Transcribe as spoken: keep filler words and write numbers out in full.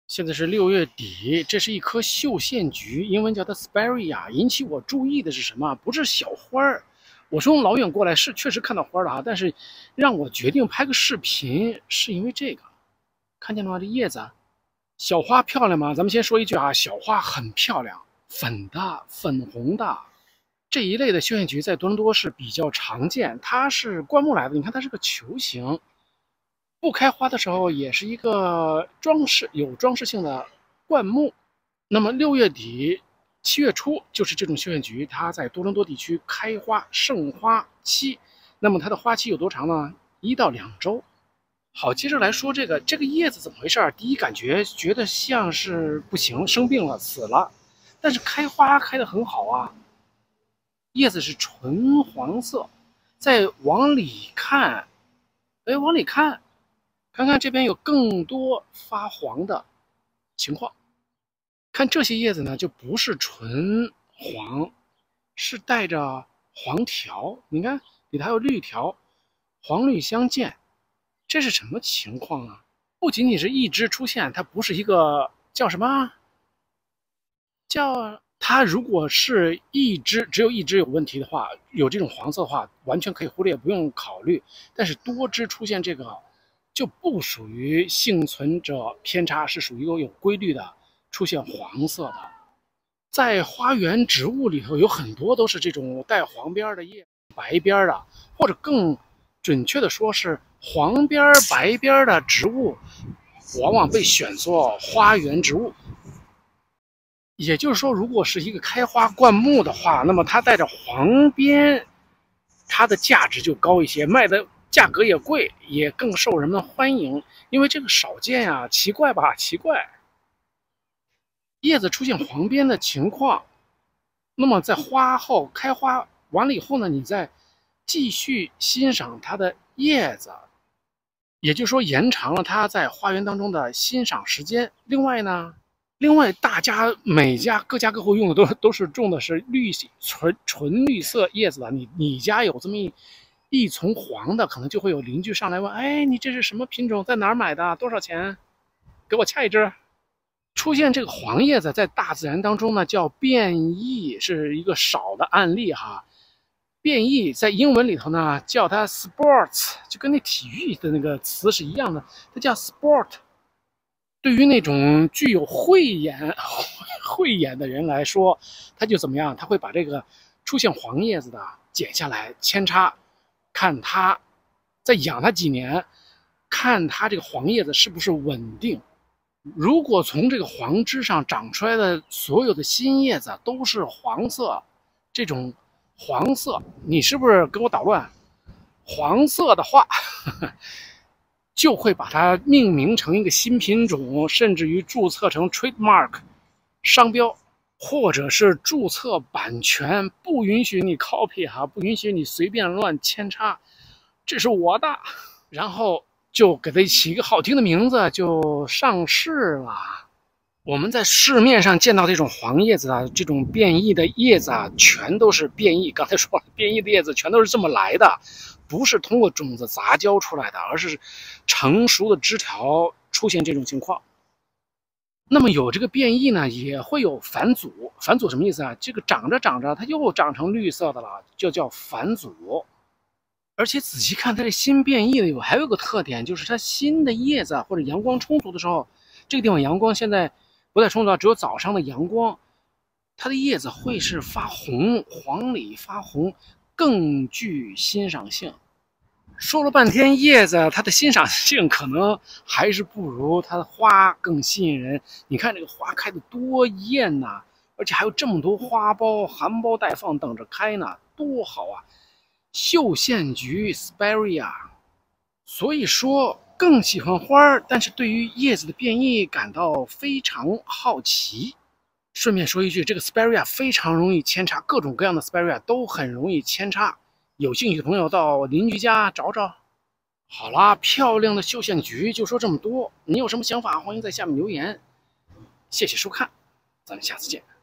现在是六月底，这是一棵绣线菊，英文叫它 Spirea。引起我注意的是什么？不是小花儿。我从老远过来是确实看到花了哈，但是让我决定拍个视频，是因为这个，看见了吗？这叶子，小花漂亮吗？咱们先说一句啊，小花很漂亮，粉的、粉红的。这一类的绣线菊在多伦多是比较常见，它是灌木来的，你看它是个球形。不开花的时候也是一个装饰，有装饰性的灌木。那么六月底、七月初就是这种绣线菊，它在多伦多地区开花盛花期。那么它的花期有多长呢？一到两周。好，接着来说这个这个叶子怎么回事？第一感觉觉得像是不行，生病了，死了，但是开花开得很好啊。叶子是纯黄色，再往里看，哎，往里看。看看这边有更多发黄的情况，看这些叶子呢，就不是纯黄，是带着黄条。你看里头还有绿条，黄绿相间，这是什么情况啊？不仅仅是一枝出现，它不是一个叫什么？叫它如果是一枝只有一枝有问题的话，有这种黄色的话，完全可以忽略，不用考虑。但是多枝出现这个。就不属于幸存者偏差，是属于有规律的出现黄色的。在花园植物里头，有很多都是这种带黄边的叶，白边的，或者更准确的说是黄边白边的植物，往往被选作花园植物。也就是说，如果是一个开花灌木的话，那么它带着黄边，它的价值就高一些，卖的。价格也贵，也更受人们欢迎，因为这个少见呀、啊，奇怪吧？奇怪，叶子出现黄边的情况，那么在花后开花完了以后呢，你再继续欣赏它的叶子，也就是说延长了它在花园当中的欣赏时间。另外呢，另外大家每家各家各户用的都都是种的是绿纯纯绿色叶子的，你你家有这么一。一丛黄的，可能就会有邻居上来问：“哎，你这是什么品种？在哪儿买的？多少钱？给我掐一支。”出现这个黄叶子，在大自然当中呢，叫变异，是一个少的案例哈。变异在英文里头呢，叫它 sports， 就跟那体育的那个词是一样的，它叫 sport。对于那种具有慧眼、慧眼的人来说，他就怎么样？他会把这个出现黄叶子的剪下来扦插。看它，再养它几年，看它这个黄叶子是不是稳定。如果从这个黄枝上长出来的所有的新叶子都是黄色，这种黄色，你是不是跟我捣乱？黄色的话，呵呵就会把它命名成一个新品种，甚至于注册成 trademark 商标。或者是注册版权，不允许你 copy 哈，不允许你随便乱扦插，这是我的。然后就给它起一个好听的名字，就上市了。我们在市面上见到这种黄叶子啊，这种变异的叶子啊，全都是变异。刚才说了，变异的叶子全都是这么来的，不是通过种子杂交出来的，而是成熟的枝条出现这种情况。那么有这个变异呢，也会有返祖。返祖什么意思啊？这个长着长着，它又长成绿色的了，就叫返祖。而且仔细看它这新变异的有还有个特点，就是它新的叶子或者阳光充足的时候，这个地方阳光现在不太充足，只有早上的阳光，它的叶子会是发红，黄里发红，更具欣赏性。说了半天叶子，它的欣赏性可能还是不如它的花更吸引人。你看这个花开的多艳呐，而且还有这么多花苞含苞待放等着开呢，多好啊！绣线菊 Spirea， 所以说更喜欢花，但是对于叶子的变异感到非常好奇。顺便说一句，这个 Spirea 非常容易扦插，各种各样的 Spirea 都很容易扦插。有兴趣的朋友到邻居家找找。好啦，漂亮的绣线菊就说这么多，你有什么想法，欢迎在下面留言。谢谢收看，咱们下次见。